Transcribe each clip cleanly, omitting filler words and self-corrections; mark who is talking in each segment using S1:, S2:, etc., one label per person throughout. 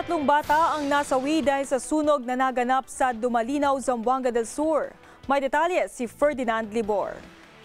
S1: Tatlong bata ang nasawi dahil sa sunog na naganap sa Dumalinaw, Zamboanga del Sur. May detalye si Ferdinand Libor.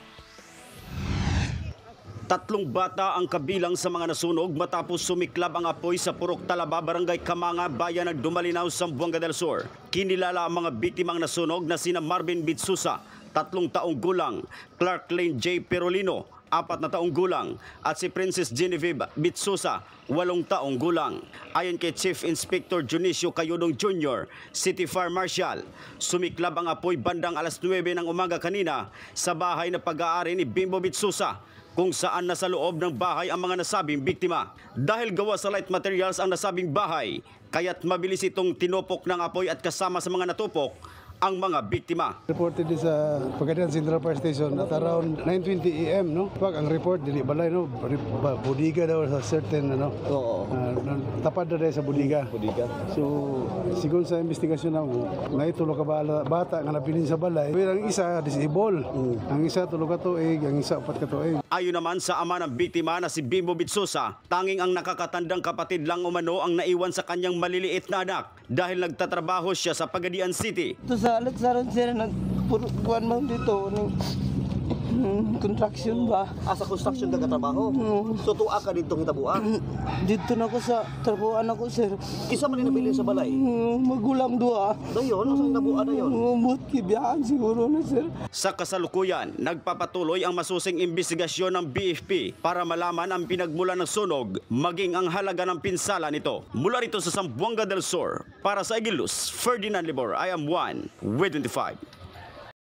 S2: Tatlong bata ang kabilang sa mga nasunog matapos sumiklab ang apoy sa Purok Talaba, Barangay Kamanga, Bayan ng Dumalinaw, Zamboanga del Sur. Kinilala ang mga biktimang nasunog na sina Marvin Bitsusa, 3 taong gulang, Clark Lane J. Perolino, 4 na taong gulang, at si Princess Genevieve Bitsusa, 8 taong gulang. Ayon kay Chief Inspector Junicio Cayodong Jr., City Fire Marshal, sumiklab ang apoy bandang alas 9 ng umaga kanina sa bahay na pag-aari ni Bimbo Bitsusa, kung saan nasa loob ng bahay ang mga nasabing biktima. Dahil gawa sa light materials ang nasabing bahay, kaya't mabilis itong tinupok ng apoy at kasama sa mga natupok ang mga biktima.
S3: Reported sa Pagadian Central Fire Station at around 9:20 AM, no? Pag ang report dili balay, no, budiga daw sa certain, ano. Oo. Tapad na sa budiga. So sigon sa investigasyon namo, naitulo ka bata nga napilin sa balay. Pero ang isa disable. Ang isa 3 ka tuig, ang isa 4 ka tuig.
S2: Ayon naman sa ama ng biktima na si Bimbo Bitsusa, tanging ang nakakatandang kapatid lang umano ang naiwan sa kanyang maliliit na anak dahil nagtatrabaho siya sa Pagadian City.
S4: Sa alat-saran sila nagpuruan man dito ng construction ba?
S5: Sa construction ka katrabaho? So tuwa ka dito hitabuan?
S4: Dito na ako sa trabuan ako, sir.
S5: Isa man din nabilin sa balay?
S4: Magulang dua.
S5: Dayon? Asa hitabuan na yun?
S4: Umut kibiyahan siguro na, sir.
S2: Sa kasalukuyan, nagpapatuloy ang masusing investigasyon ng BFP para malaman ang pinagmulan ng sunog maging ang halaga ng pinsala nito. Mula rito sa Zamboanga del Sur, para sa Igilus, Ferdinand Libor, I am 1 with 25.